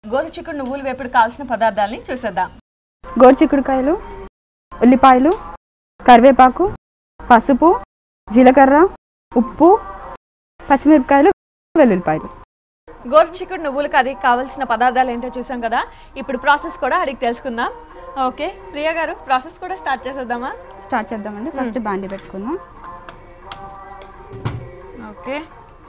గోరుచిక్కుడు నువ్వులు వేపుడు కావాల్సిన పదార్థాలని చూసేద్దాం. గోరుచిక్కుడుకాయలు, ఉల్లిపాయలు, కరివేపాకు, పసుపు, జీలకర్ర, ఉప్పు, పచ్చిమిరపకాయలు, వెల్లుల్లిపాయలు. గోరుచిక్కుడు నువ్వులు కర్రీకి కావాల్సిన పదార్థాలు ఏంటో చూసాం కదా. ఇప్పుడు ప్రాసెస్ కూడా అడిగి తెలుసుకుందాం. ఓకే ప్రియా గారు, ప్రాసెస్ కూడా స్టార్ట్ చేసేద్దామా? స్టార్ట్ చేద్దామండి. ఫస్ట్ బాండి పెట్టుకుందాం. ఓకే.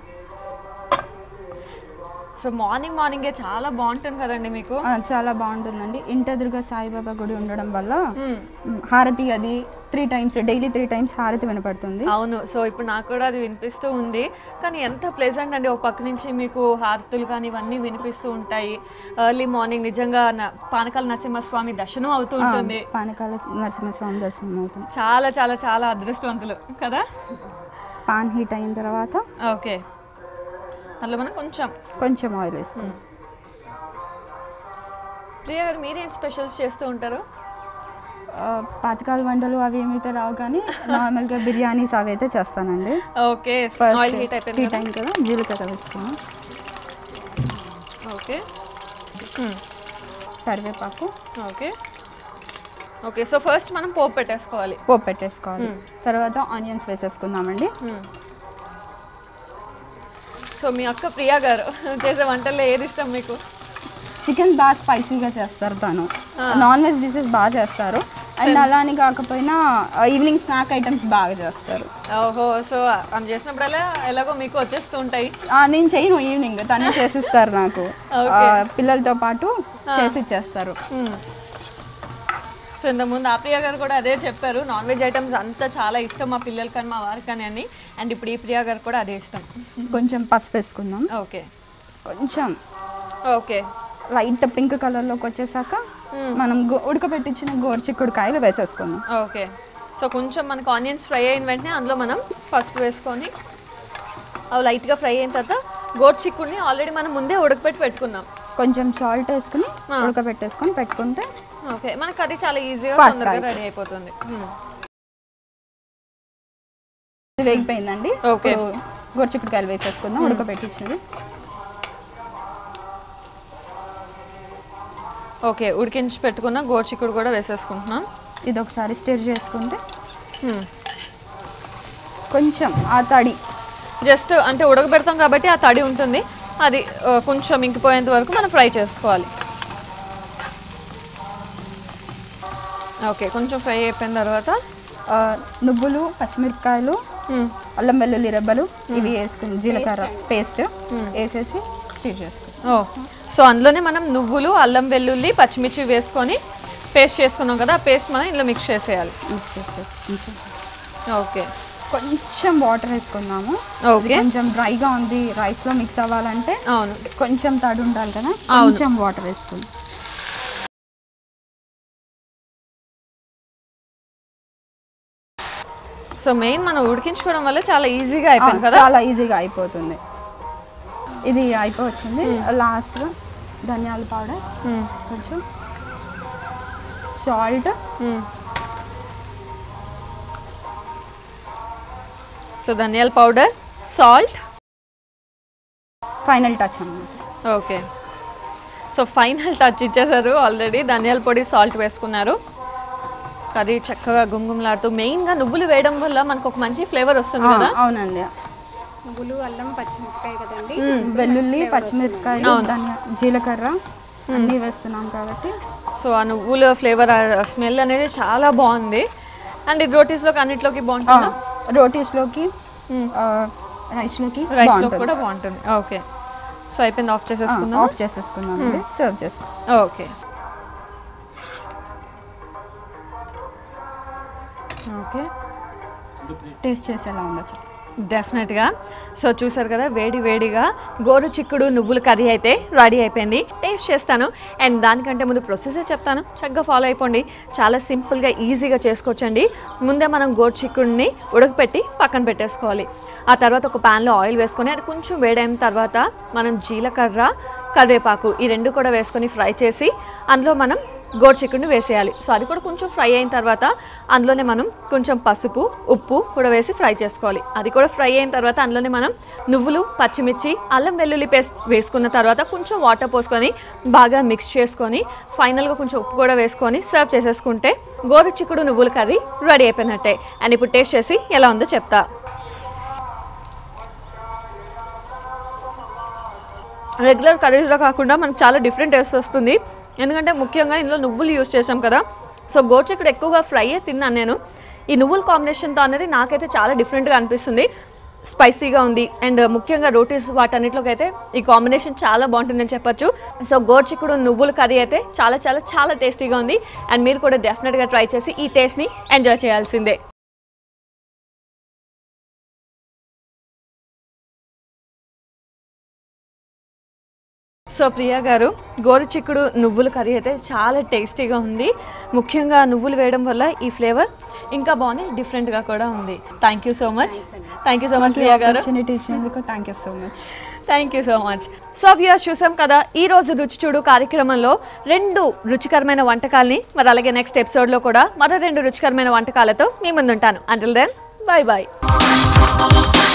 సో మార్నింగే చాలా బాగుంటుంది కదండి మీకు? చాలా బాగుంటుందండి. ఇంటెదురుగా సాయిబాబా గుడి ఉండడం వల్ల హారతి అది 3 times డైలీ 3 times హారతి వినపడుతుంది. అవును. సో ఇప్పుడు నాకు కూడా అది వినిపిస్తూ ఉంది. కానీ ఎంత ప్లెజెంట్ అండి, ఒక పక్క నుంచి మీకు హారతులు కానీ ఇవన్నీ వినిపిస్తూ ఉంటాయి. ఎర్లీ మార్నింగ్ నిజంగా పానకాల నరసింహస్వామి దర్శనం అవుతూ ఉంటుంది. పానకాల నరసింహస్వామి దర్శనం అవుతుంది. చాలా చాలా చాలా అదృష్టవంతులు కదా. పాన్ హీట్ అయిన తర్వాత ఓకే అందులో మనం కొంచెం ఆయిల్ వేసుకుంటాం. ప్రియా గారు, మీరేం స్పెషల్స్ చేస్తూ ఉంటారు? పాతకాల వంటలు అవి ఏమైతే రావు, కానీ నార్మల్గా బిర్యానీస్ అవి అయితే చేస్తానండి. ఓకే. ఆయిల్ హీట్ అయిన కదా జీలకర్ర వేసుకున్నాం. ఓకే. కరివేపాకు. Okay okay. సో ఫస్ట్ మనం పోపు పెట్టేసుకోవాలి. తర్వాత ఆనియన్స్ వేసేసుకుందామండి. సో మీ అక్క ప్రియా గారు చేసే వంటల్లో ఏది ఇష్టం మీకు? చికెన్ బాగా స్పైసీగా చేస్తారు తను. నాన్ వెజ్ డిషెస్ బాగా చేస్తారు. అండ్ అలా అని కాకపోయినా ఈవినింగ్ స్నాక్ ఐటమ్స్ బాగా చేస్తారు. ఓహో. సో ఆమె చేసినప్పుడల్లా ఎలాగో మీకు వచ్చేస్తూ ఉంటాయి. నేను చేయను, ఈవినింగ్ తనే చేసిస్తారు నాకు. పిల్లలతో పాటు చేసి ఇచ్చేస్తారు. సో ఇంతకుముందు ప్రియా గారు కూడా అదే చెప్పారు, నాన్ వెజ్ ఐటమ్స్ అంతా చాలా ఇష్టం మా పిల్లలకి కానీ మా వారికి కానీ అని. అండ్ ఇప్పుడు ఈ ప్రియా గారు కూడా అదే ఇష్టం. కొంచెం పసుపు వేసుకుందాం. ఓకే. కొంచెం ఓకే లైట్ పింక్ కలర్లోకి వచ్చేసాక మనం ఉడకబెట్టించిన గోరుచిక్కుడుకాయలు వేసేసుకుందాం. ఓకే. సో కొంచెం మనకు ఆనియన్స్ ఫ్రై అయిన వెంటనే అందులో మనం పసుపు వేసుకొని అవి లైట్గా ఫ్రై అయిన తర్వాత గోరుచిక్కుడిని ఆల్రెడీ మనం ముందే ఉడకబెట్టి పెట్టుకుందాం. కొంచెం సాల్ట్ వేసుకుని ఉడకబెట్టేసుకొని పెట్టుకుంటే ఓకే మనకు అది చాలా ఈజీగా తొందరగా రెడీ అయిపోతుంది. వేగిపోయిందండి. ఓకే. గోరుచిక్కుడుకాయలు వేసేసుకుందాం ఉడకబెట్టించినవి. ఓకే. ఉడికించి పెట్టుకున్న గోరుచిక్కుడు కూడా వేసేసుకుంటున్నాం. ఇది ఒకసారి స్టిర్ చేసుకుంటే కొంచెం ఆ తడి జస్ట్ అంటే ఉడకబెడతాం కాబట్టి ఆ తడి ఉంటుంది, అది కొంచెం ఇంకిపోయేంత వరకు మనం ఫ్రై చేసుకోవాలి. ఓకే. కొంచెం ఫ్రై అయిపోయిన తర్వాత నువ్వులు, పచ్చిమిరపకాయలు, అల్లం వెల్లుల్లి రెబ్బలు ఇవి వేసుకుని జీలకర్ర పేస్ట్ వేసేసి స్టిర్ చేసుకుంటాం. సో అందులోనే మనం నువ్వులు, అల్లం వెల్లుల్లి, పచ్చిమిర్చి వేసుకొని పేస్ట్ చేసుకున్నాం కదా, ఆ పేస్ట్ మనం ఇందులో మిక్స్ చేసేయాలి. ఓకే. కొంచెం వాటర్ వేసుకుందాము. ఓకే. కొంచెం డ్రైగా ఉంది, రైస్లో మిక్స్ అవ్వాలంటే అవును కొంచెం తడి ఉండాలి కదా, కొంచెం వాటర్ వేసుకుందాం. సో మెయిన్ మనం ఉడికించుకోవడం వల్ల చాలా ఈజీగా అయిపోయింది కదా. చాలా ఈజీగా అయిపోతుంది. ఇది అయిపోవచ్చింది. లాస్ట్గా ధనియాల పౌడర్, కొంచెం సాల్ట్. సో ధనియాల పౌడర్, సాల్ట్, ఫైనల్ టచ్ అన్నమాట. ఓకే. సో ఫైనల్ టచ్ ఇచ్చేసారు ఆల్రెడీ. ధనియాల పొడి, సాల్ట్ వేసుకున్నారు. కర్రీ చక్కగా గుమ్గుమ్లాడుతూ, మెయిన్గా నువ్వులు వేయడం వల్ల మనకు ఒక మంచి ఫ్లేవర్ వస్తుంది కదా. అవునండి. నువ్వులు, అల్లం, పచ్చిమిరపకాయ కదండి, వెల్లుల్లి, పచ్చిమిరపకాయ, జీలకర్ర అన్నీ వేస్తున్నాం కాబట్టి సో ఆ నువ్వుల ఫ్లేవర్, స్మెల్ అనేది చాలా బాగుంది. అండ్ ఇది రోటీస్లోకి అన్నిట్లోకి బాగుంటుందా? రోటీస్లోకి, రైస్లోకి కూడా బాగుంటుంది. ఓకే. సో అయిపోయింది, ఆఫ్ చేసేసుకుందాం. సర్వ్ చేసుకుందాం. ఓకే. ఓకే. టేస్ట్ చేసేలా ఉండొచ్చు డెఫినెట్గా. సో చూసారు కదా, వేడిగా గోరుచిక్కుడు నువ్వుల కర్రీ అయితే రెడీ అయిపోయింది. టేస్ట్ చేస్తాను. అండ్ దానికంటే ముందు ప్రొసెసర్ చెప్తాను, చక్కగా ఫాలో అయిపోండి. చాలా సింపుల్గా ఈజీగా చేసుకోవచ్చండి. ముందే మనం గోరుచిక్కుడిని ఉడకపెట్టి పక్కన పెట్టేసుకోవాలి. ఆ తర్వాత ఒక ప్యాన్లో ఆయిల్ వేసుకొని అది కొంచెం వేడైన తర్వాత మనం జీలకర్ర, కరివేపాకు ఈ రెండు కూడా వేసుకొని ఫ్రై చేసి అందులో మనం గోరుచిక్కుడుని వేసేయాలి. సో అది కూడా కొంచెం ఫ్రై అయిన తర్వాత అందులోనే మనం కొంచెం పసుపు, ఉప్పు కూడా వేసి ఫ్రై చేసుకోవాలి. అది కూడా ఫ్రై అయిన తర్వాత అందులోనే మనం నువ్వులు, పచ్చిమిర్చి, అల్లం వెల్లుల్లి పేస్ట్ వేసుకున్న తర్వాత కొంచెం వాటర్ పోసుకొని బాగా మిక్స్ చేసుకొని ఫైనల్గా కొంచెం ఉప్పు కూడా వేసుకొని సర్వ్ చేసేసుకుంటే గోరుచిక్కుడు నువ్వుల కర్రీ రెడీ అయిపోయినట్టే. అండ్ ఇప్పుడు టేస్ట్ చేసి ఎలా ఉందో చెప్తా. రెగ్యులర్ కర్రీస్లో కాకుండా మనకు చాలా డిఫరెంట్ టేస్ట్ వస్తుంది. ఎందుకంటే ముఖ్యంగా ఇందులో నువ్వులు యూజ్ చేసాం కదా. సో గోరుచిక్కుడు ఎక్కువగా ఫ్రైయే తిన్నాను నేను. ఈ నువ్వుల కాంబినేషన్తో అనేది నాకైతే చాలా డిఫరెంట్గా అనిపిస్తుంది. స్పైసీగా ఉంది అండ్ ముఖ్యంగా రోటీస్ వాటన్నిటిలోకి అయితే ఈ కాంబినేషన్ చాలా బాగుంటుందని చెప్పొచ్చు. సో గోరుచిక్కుడు నువ్వుల కర్రీ అయితే చాలా చాలా చాలా టేస్టీగా ఉంది. అండ్ మీరు కూడా డెఫినెట్గా ట్రై చేసి ఈ టేస్ట్ని ఎంజాయ్ చేయాల్సిందే. సో ప్రియా గారు, గోరుచిక్కుడు నువ్వుల కర్రీ అయితే చాలా టేస్టీగా ఉంది. ముఖ్యంగా నువ్వులు వేయడం వల్ల ఈ ఫ్లేవర్ ఇంకా బాగుంది, డిఫరెంట్గా కూడా ఉంది. Thank you so much. Thank you so much Priya గారు. Thank you so much. Thank you so much. So viewers, చూసాం కదా ఈరోజు రుచి చూడు కార్యక్రమంలో 2 రుచికరమైన వంటకాలని, మరి అలాగే నెక్స్ట్ ఎపిసోడ్లో కూడా మరో 2 రుచికరమైన వంటకాలతో మీ ముందుంటాను. Until then, bye bye.